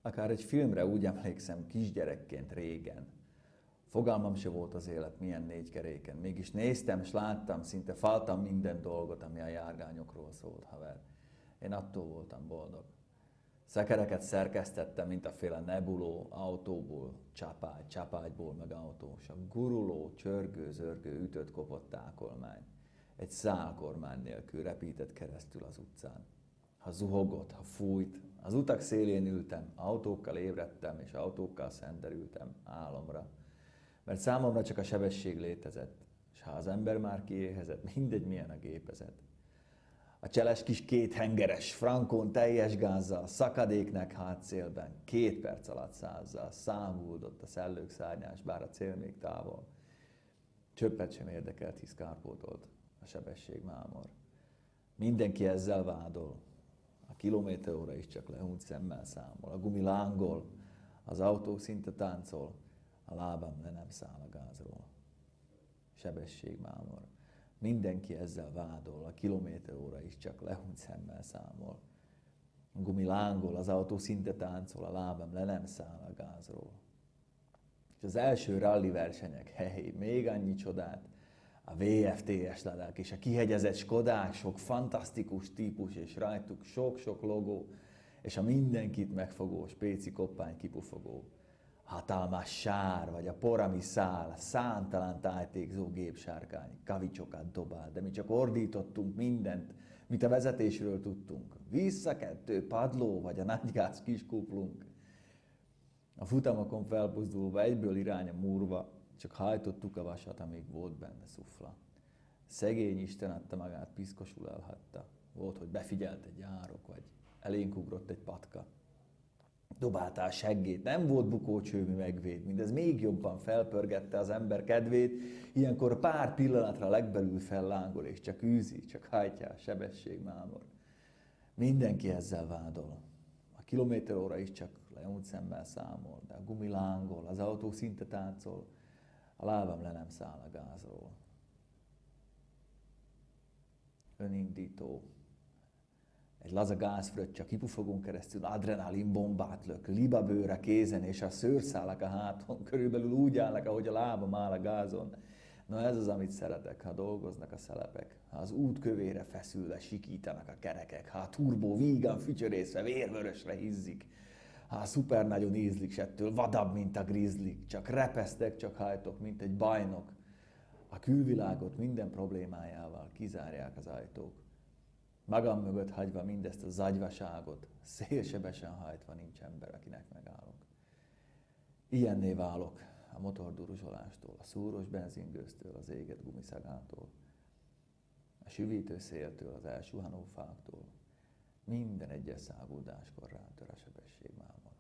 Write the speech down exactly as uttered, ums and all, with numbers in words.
Akár egy filmre úgy emlékszem kisgyerekként régen. Fogalmam se volt az élet milyen négy keréken. Mégis néztem és láttam, szinte faltam minden dolgot, ami a járgányokról szólt, haver. Én attól voltam boldog. Szekereket szerkesztettem, mint a féle nebuló, autóból, csapágy, csapágyból meg autós. A guruló, csörgő, zörgő, ütött, kopott tákolmány. Egy szál kormány nélkül repített keresztül az utcán. Ha zuhogott, ha fújt, az utak szélén ültem, autókkal ébredtem, és autókkal szenderültem álomra. Mert számomra csak a sebesség létezett, és ha az ember már kiéhezett, mindegy milyen a gépezet. A cseles kis kéthengeres, frankon teljes gázzal, szakadéknek hátszélben, két perc alatt százzal, száguldott a szellők szárnyás, bár a cél még távol. Csöppet sem érdekelt, hisz kárpótolt a sebesség mámor. Mindenki ezzel vádol. A kilométeróra is csak lehúnyt szemmel számol. A gumi lángol, az autó szinte táncol, a lábam le nem száll a gázról. Sebesség mámor. Mindenki ezzel vádol, a kilométeróra is csak lehúnyt szemmel számol. A gumi lángol, az autó szinte táncol, a lábam le nem száll a gázról. És az első rally versenyek, hely, még annyi csodát, a vé ef té es ladák és a kihegyezett Skodák, sok fantasztikus típus, és rajtuk sok-sok logó, és a mindenkit megfogó, spéci koppány kipufogó. Hatalmas sár, vagy a por, ami száll, számtalan tájtékzó gépsárkány, kavicsokat dobál, de mi csak ordítottunk mindent, mit a vezetésről tudtunk. Visszakettő, padló, vagy a nagygáz kiskuplunk. A futamokon felbuzdulva, egyből irány a múrva, csak hajtottuk a vasat, amíg volt benne szufla. Szegény Isten adta magát, piszkosul elhagyta. Volt, hogy befigyelt egy járok, vagy elénk ugrott egy patka. Dobálta a seggét, nem volt bukócsőmű megvéd, mindez még jobban felpörgette az ember kedvét, ilyenkor pár pillanatra legbelül fellángol, és csak űzi, csak hajtja a sebesség mámor. Mindenki ezzel vádol. A kilométeróra is csak leúnt szemmel számol, de a gumi lángol, az autó szinte táncol, a lábam le nem száll a gázról. Önindító. Egy laza gázfröccse, kipufogón keresztül adrenalin bombát lök, libabőre kézen, és a szőrszálak a háton körülbelül úgy állnak, ahogy a lábam áll a gázon. Na ez az, amit szeretek, ha dolgoznak a szelepek, ha az út kövére feszülve sikítanak a kerekek, ha a turbó vígan fütyörészve vérvörösre hizzik, ha a szuper nagyon ízlik, s ettől vadabb, mint a grizzlik, csak repesztek, csak hajtok, mint egy bajnok. A külvilágot minden problémájával kizárják az ajtók. Magam mögött hagyva mindezt a zagyvaságot, szélsebesen hajtva nincs ember, akinek megállok. Ilyenné válok a motorduruzsolástól, a szúros benzingőztől, az égett gumiszagától, a süvítő széltől, az elsuhanó fáktól. Minden egyes száguldáskor rám tör a sebesség mámor.